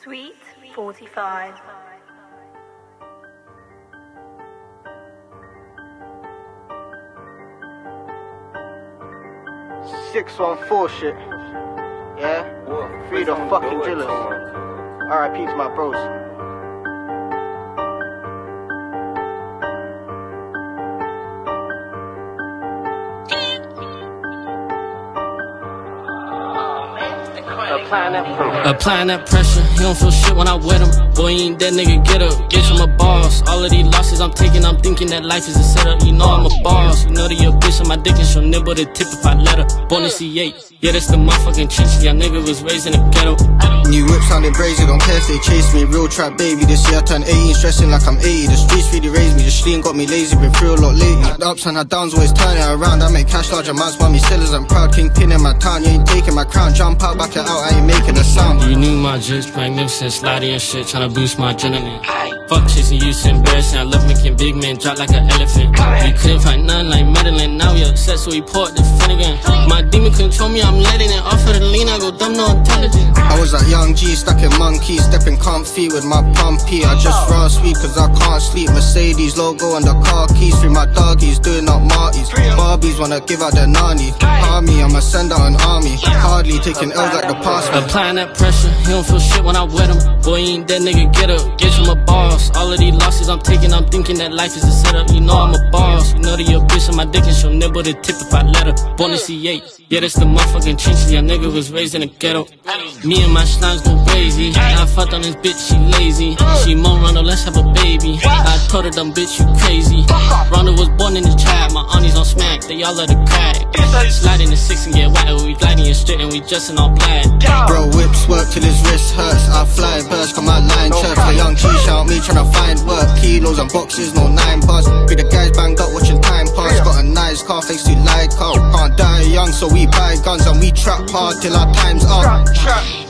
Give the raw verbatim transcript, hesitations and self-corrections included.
Sweet forty-five. six one four shit. Yeah? Free the fucking drillers. R I P to my bros. Applying that pressure, he don't feel shit when I wet him. Boy, he ain't that nigga, get up, bitch, I'm a boss. All of these losses I'm taking, I'm thinking that life is a setup. You know I'm a boss, you know that your bitch on my dick and she'll nibble the tip if I let her. Born in C eight, yeah, that's the motherfucking trenches. Y'all nigga was raised in the ghetto. New whip sounding brazy, don't care if they chase me. Real trap baby, this year I turned eighteen, stressing like I'm eighty. The streets really raised me, the stream got me lazy, been through a lot lately. The ups and the downs always turning around. I make cash large amounts, mommy sellers, I'm proud. Kingpin in my town, you ain't taking my crown. Jump out, back it out, I ain't making a sound. You knew my jokes, magnificent, sliding and shit, tryna boost my adrenaline. Fuck chasing you, so embarrassing. I love making big men drop like an elephant. You couldn't find none like Madeline, now we upset, so we poured the Finnegan. My demon control me, I'm letting it off of the lean, I go dumb, no intelligence. I was like young G, stuck in monkey, stepping comfy with my pumpy. I just raw sweet cause I can't sleep. Mercedes logo and the car keys, free my doggies, doing up Marty's. Barbies wanna give out the nanny. Army, I'ma send out an army. Hardly taking L's like the past. Applying that pressure, he don't feel shit when I wet him. Boy, he ain't that nigga, get up, bitch, I'm a boss. All of these losses I'm taking, I'm thinking that life is a setup. You know I'm a boss, you know that your bitch on my dick and she'll nibble the tip if I let her. Born in C eight, yeah, that's the motherfucking trenches. Your nigga was raised in the ghetto. Me and my slimes go crazy. I fucked on this bitch, she lazy. She moan Rondo, let's have a baby. I told her, dumb bitch, you crazy. Rondo was born in the trap, my aunties on smack, they all let her crack. Sliding the six and get wet, we gliding and straight and we just in all black. Bro, whips work till his wrist hurts. I fly burst, come out line church. A young G shout me tryna find work. Kilos and boxes, no nine bars. Be the guys banged up watching time pass. Got a nice car thanks to like car. Can't die young, so we buy guns and we trap hard till our time's up.